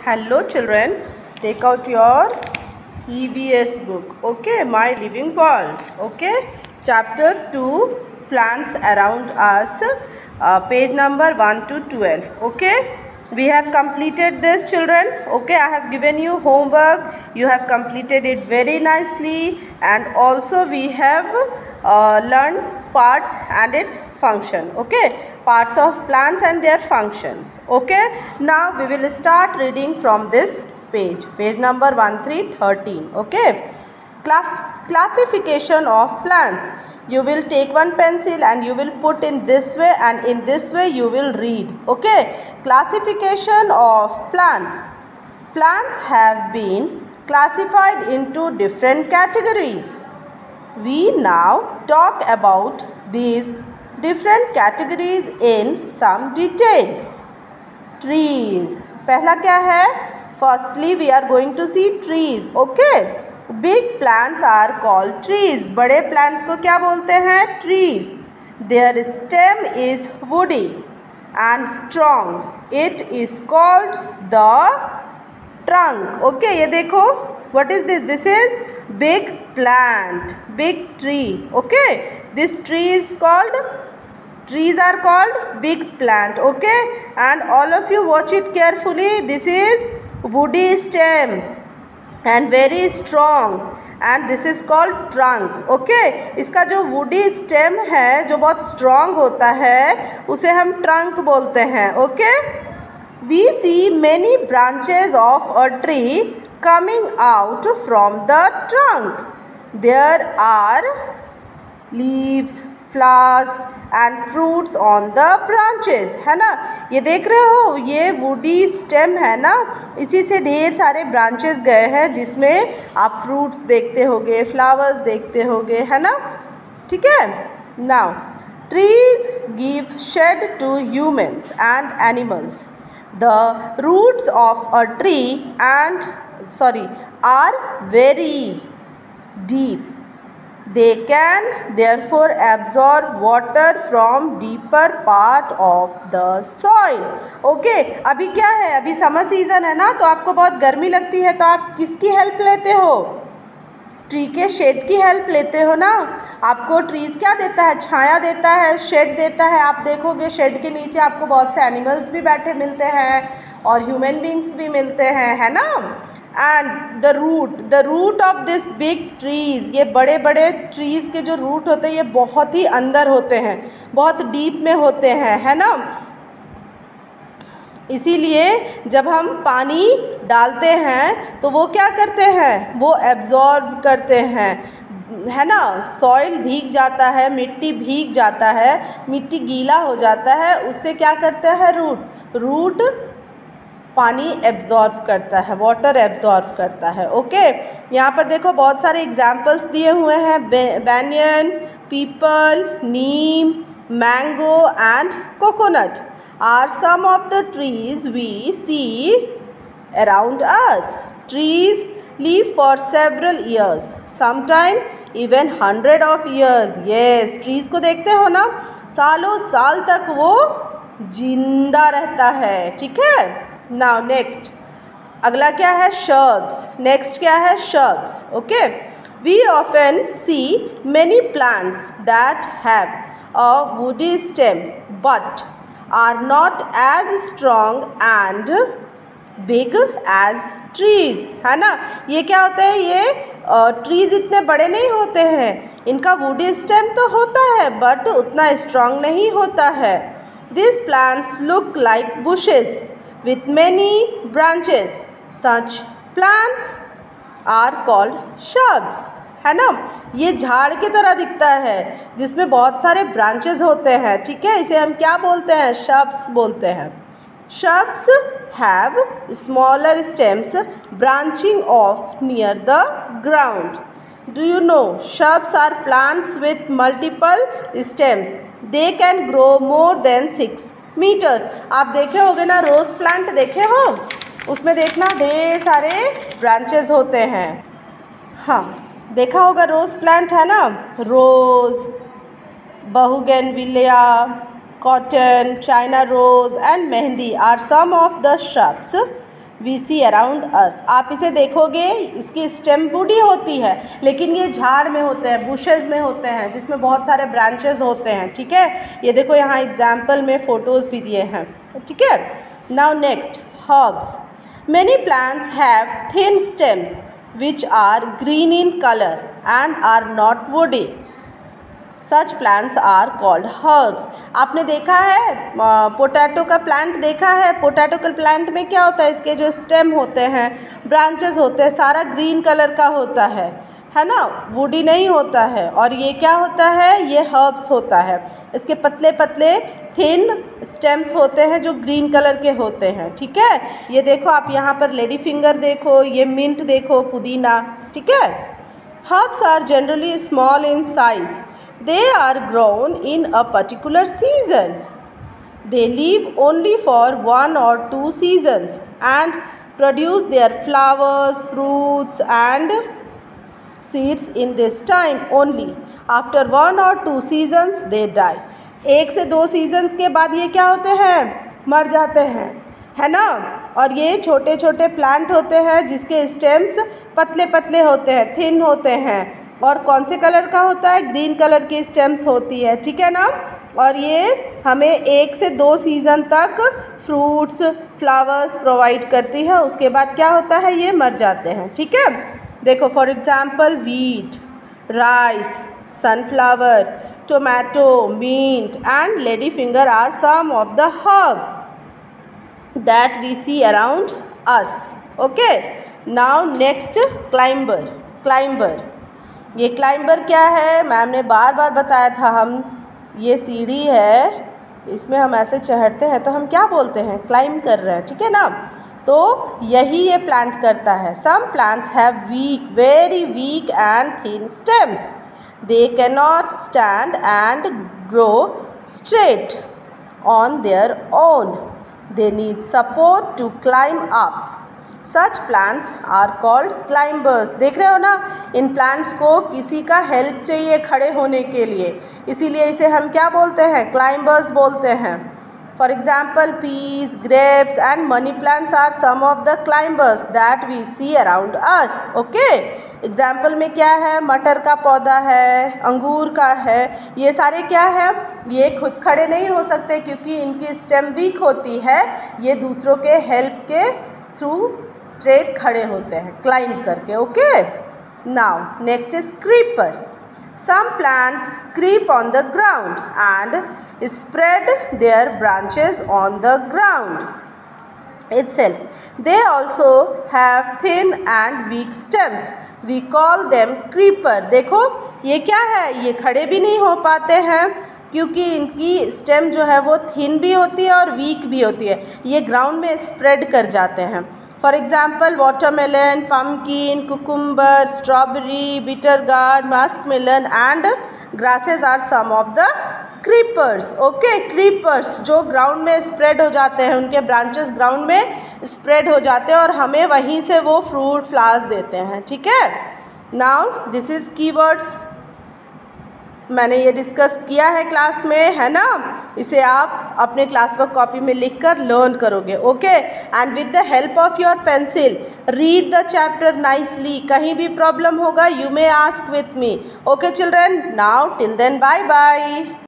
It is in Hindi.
Hello children, take out your EVS book, okay, My Living World, okay, chapter 2, plants around us, page number 1 to 12, okay. We have completed this, children, okay. I have given you homework, you have completed it very nicely, and also we have learned parts and its function, okay, parts of plants and their functions, okay. Now we will start reading from this page number 1313, okay. Classification of plants. You will take one pencil and you will put in this way, and in this way you will read, okay. Classification of plants. Plants have been classified into different categories. We now talk about these different categories in some detail. Trees. पहला क्या है? Firstly, we are going to see trees. Okay. Big plants are called trees. बड़े plants को क्या बोलते हैं? Trees. Their stem is woody and strong. It is called the trunk. Okay. ये देखो. What is this? This is big plant, big tree, okay. This tree is called, trees are called big plant, okay. And all of you watch it carefully. This is woody stem and very strong, and this is called trunk, okay. इसका जो woody stem है, जो बहुत strong होता है, उसे हम trunk बोलते हैं, okay. We see many branches of a tree coming out from the trunk. There are leaves, flowers and fruits on the branches, है ना. ये देख रहे हो, ये woody stem है ना, इसी से ढेर सारे branches गए हैं, जिसमें आप fruits देखते होगे, flowers देखते होगे, है ना. ठीक है. Now, trees give shade to humans and animals. The roots of a tree are very deep. They can therefore absorb water from deeper part of the soil. Okay, अभी क्या है? अभी समर सीजन है ना, तो आपको बहुत गर्मी लगती है, तो आप किसकी हेल्प लेते हो? ट्री के शेड की हेल्प लेते हो ना. आपको ट्रीज क्या देता है? छाया देता है, शेड देता है. आप देखोगे शेड के नीचे आपको बहुत से एनिमल्स भी बैठे मिलते हैं और ह्यूमन बींग्स भी मिलते हैं, है ना. And the root of this big trees, ये बड़े बड़े ट्रीज के जो रूट होते हैं ये बहुत ही अंदर होते हैं, बहुत डीप में होते हैं, है ना. इसीलिए जब हम पानी डालते हैं तो वो क्या करते हैं? वो एब्जॉर्ब करते हैं, है ना. सॉइल भीग जाता है, मिट्टी भीग जाता है, मिट्टी गीला हो जाता है, उससे क्या करता है? रूट पानी एब्जॉर्ब करता है, वाटर एब्जॉर्ब करता है, ओके. यहाँ पर देखो बहुत सारे एग्जाम्पल्स दिए हुए हैं. Banyan, peepal, neem, mango and coconut are some of the trees we see around us. Trees live for several years, sometimes even hundred of years. Yes, trees को देखते हो ना, सालों साल तक वो जिंदा रहता है, ठीक है. Now next, अगला क्या है? Shrubs. Next क्या है? Shrubs, okay. We often see many plants that have a woody stem but are not as strong and big as trees, है ना. ये क्या होता है? ये ट्रीज इतने बड़े नहीं होते हैं, इनका वुडी स्टेम तो होता है बट उतना स्ट्रॉन्ग नहीं होता है. This plants look like bushes with many branches. Such plants are called shrubs, है ना. ये झाड़ की तरह दिखता है जिसमें बहुत सारे ब्रांचेस होते हैं, ठीक है. इसे हम क्या बोलते हैं? shrubs बोलते हैं. Shrubs have smaller stems branching off near the ground. Do you know shrubs are plants with multiple stems. They can grow more than 6 meters. आप देखे होगे ना, रोज प्लांट देखे हो, उसमें देखना ढेर सारे ब्रांचेस होते हैं. हाँ, देखा होगा रोज़ प्लांट, है ना. Rose, bougainvillea, cotton, China rose and mehndi are some of the shrubs we see around us. आप इसे देखोगे, इसकी स्टेम वुडी होती है, लेकिन ये झाड़ में होते हैं, बुशेज़ में होते हैं, जिसमें बहुत सारे ब्रांचेस होते हैं। ठीक है, ये देखो यहाँ एग्जाम्पल में फ़ोटोज़ भी दिए हैं। ठीक है, now next, herbs. Many plants have thin stems which are green in color and are not woody. Such plants are called herbs. आपने देखा है पोटैटो का प्लांट देखा है? पोटैटो के प्लांट में क्या होता है, इसके जो स्टेम होते हैं, ब्रांचेस होते हैं, सारा ग्रीन कलर का होता है ना, वुडी नहीं होता है। और ये क्या होता है, ये हर्ब्स होता है। इसके पतले पतले थिन स्टेम्स होते हैं जो ग्रीन कलर के होते हैं। ठीक है, ये देखो आप यहाँ पर लेडी फिंगर देखो, ये मिंट देखो, पुदीना। ठीक है, herbs are generally small in size, they are grown in a particular season, they live only for 1 or 2 seasons and produce their flowers, fruits and seeds in this time only. After 1 or 2 seasons they die. 1 से 2 सीजन्स के बाद ये क्या होते हैं, मर जाते हैं, है ना। और ये छोटे छोटे प्लांट होते हैं जिसके स्टेम्स पतले पतले होते हैं, थिन होते हैं, और कौन से कलर का होता है, ग्रीन कलर की स्टेम्स होती है। ठीक है ना, और ये हमें 1 से 2 सीज़न तक फ्रूट्स, फ्लावर्स प्रोवाइड करती है, उसके बाद क्या होता है, ये मर जाते हैं। ठीक है, देखो for example wheat, rice, sunflower, tomato, mint and lady finger are some of the herbs that we see around us. Okay, now next, climber. ये क्लाइंबर क्या है, मैम ने बार बार बताया था, हम ये सीढ़ी है, इसमें हम ऐसे चढ़ते हैं तो हम क्या बोलते हैं, क्लाइंब कर रहे हैं। ठीक है ना, तो यही ये प्लांट करता है। Some plants have weak, very weak and thin stems, they cannot stand and grow straight on their own, they need support to climb up. Such plants are called climbers. देख रहे हो ना, इन प्लांट्स को किसी का हेल्प चाहिए खड़े होने के लिए, इसीलिए इसे हम क्या बोलते हैं, क्लाइंबर्स बोलते हैं। For example, peas, grapes and money plants are some of the climbers that we see around us. Okay? Example में क्या है, मटर का पौधा है, अंगूर का है, ये सारे क्या है, ये खुद खड़े नहीं हो सकते क्योंकि इनकी स्टेम वीक होती है, ये दूसरों के हेल्प के थ्रू स्ट्रेट खड़े होते हैं, क्लाइंब करके। Okay, now next is creeper. Some plants creep on the ground and spread their branches on the ground itself. They also have thin and weak stems. We call them creeper. देखो ये क्या है, ये खड़े भी नहीं हो पाते हैं क्योंकि इनकी स्टेम जो है वो थिन भी होती है और वीक भी होती है, ये ग्राउंड में स्प्रेड कर जाते हैं। For example watermelon, pumpkin, cucumber, strawberry, bitter gourd, muskmelon and grasses are some of the creepers. Okay, creepers जो ग्राउंड में स्प्रेड हो जाते हैं, उनके ब्रांचेस ग्राउंड में स्प्रेड हो जाते हैं और हमें वहीं से वो फ्रूट फ्लावर्स देते हैं। ठीक है, नाउ दिस इज़ कीवर्ड्स, मैंने ये डिस्कस किया है क्लास में, है ना। इसे आप अपने क्लास वर्क कॉपी में लिखकर लर्न करोगे। Okay, and with the help of your pencil read the chapter nicely. कहीं भी प्रॉब्लम होगा, you may ask with me. Okay children, now till then bye bye.